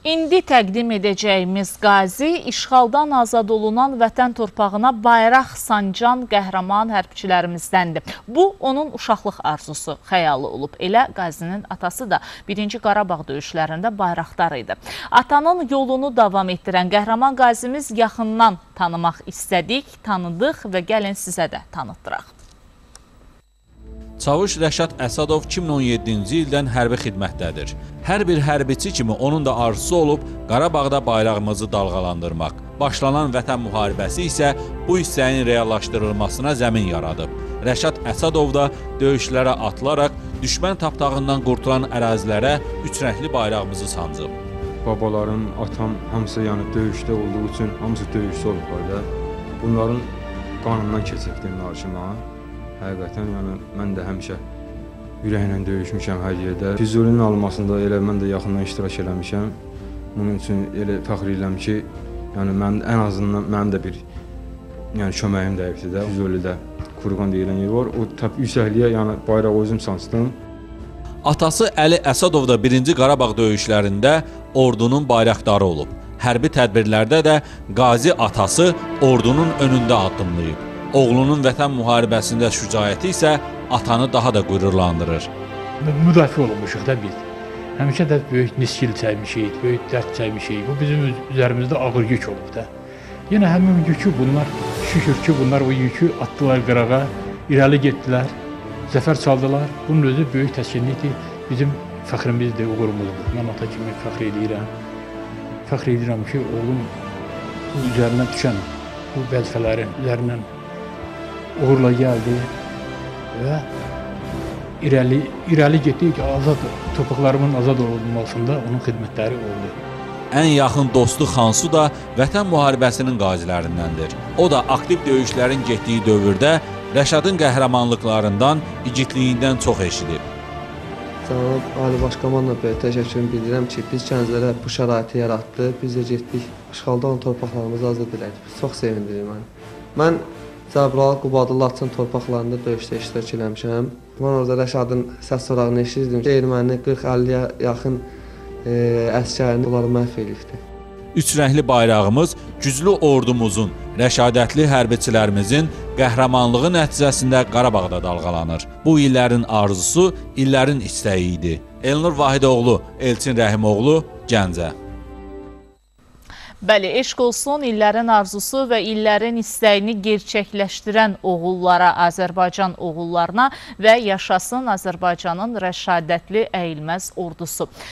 İndi təqdim edəcəyimiz qazi işğaldan azad olunan vətən torpağına bayraq sancan qəhrəman hərbçilərimizdəndir. Bu, onun uşaqlıq arzusu, xəyalı olub. Elə qazinin atası da 1-ci Qarabağ döyüşlərində bayraqdar idi. Atanın yolunu davam etdirən qəhrəman qazimiz yaxından tanımaq istədik, tanıdıq və gəlin sizə də tanıtdıraq. Çavuş Rəşad Əsədov 2017-ci ildən hərbi xidmətdədir. Hər bir hərbiçi kimi onun da arzusu olub Qarabağda bayrağımızı dalğalandırmaq. Başlanan vətən müharibəsi isə bu hissəyin reallaşdırılmasına zəmin yaradıb. Rəşad Əsədov da döyüşlərə atılaraq düşmən tapdağından qurtulan ərazilərə üç rəngli bayrağımızı sancıb. Babalarım, atam hamısı döyüşdə olduğu üçün hamısı döyüşçü olublar da. Bunların qanından keçibdir narşıma. Həqiqətən, mən də həmişə ürəklə döyüşmüşəm hər yerdə. Füzulinin alınmasında elə mən də yaxından iştirak eləmişəm. Bunun üçün elə fəxr edirəm ki, mən ən azından mənim də bir köməyim dəyibdir də. Füzulidə Kurqan deyilən yer var. O yüksəkliyə bayraq özüm sancdım. Atası Əli Əsədov da 1-ci Qarabağ döyüşlərində ordunun bayraqdarı olub. Hərbi tədbirlərdə də qazi atası ordunun önündə addımlayıb. Oğlunun vətən müharibəsində şücaəti isə atanı daha da qürurlandırır. Müdafiə olunmuşuq da biz. Həmişə də böyük niskil çəkmişik, böyük dərd çəkmişik. Bu bizim üzərimizdə ağır yük olub da. Yenə həmin yükü bunlar, şükür ki, bunlar o yükü atdılar qırağa, irəli getdilər, zəfər çaldılar. Bunun özü böyük təskinlikdir, bizim fəxrimizdir, uğurumuzdur. Mən ata kimi fəxr edirəm. Fəxr edirəm ki, oğlum bu üzərindən düşən, bu vəzifələrin üzərindən uğurla gəldi və irəli getdi ki, torpaqlarımın azad olunmasında onun xidmətləri oldu. Ən yaxın dostu Xansu da vətən müharibəsinin qazilərindəndir. O da aktiv döyüşlərin getdiyi dövrdə Rəşadın qəhrəmanlıqlarından, igidliyindən çox eşidib. Cənab Ali Baş Komandanına böyük təşəkkürümü bildirirəm ki, biz gənclərə bu şəraiti yaratdı. Biz də getdik, işğalda olan torpaqlarımızı azad elədik. Çox sevindirir məni. Mən Cəbrayıl, Qubadlı, Laçın torpaqlarında döyüşdə iştirak eləmişəm. Mən orada Rəşadın səs sorağını eşitdim ki, erməni 40-50-yə yaxın əsgərini onları məhv edibdir. Üç rəngli bayrağımız güclü ordumuzun, rəşadətli hərbiçilərimizin qəhrəmanlığı nəticəsində Qarabağda dalğalanır. Bu illərin arzusu, illərin istəyi idi. Elnur Vahidoğlu, Elçin Rəhimoğlu, Gəncə. Bəli, eşq olsun illərin arzusu və illərin istəyini gerçəkləşdirən oğullara, Azərbaycan oğullarına və yaşasın Azərbaycanın rəşadətli əyilməz ordusu.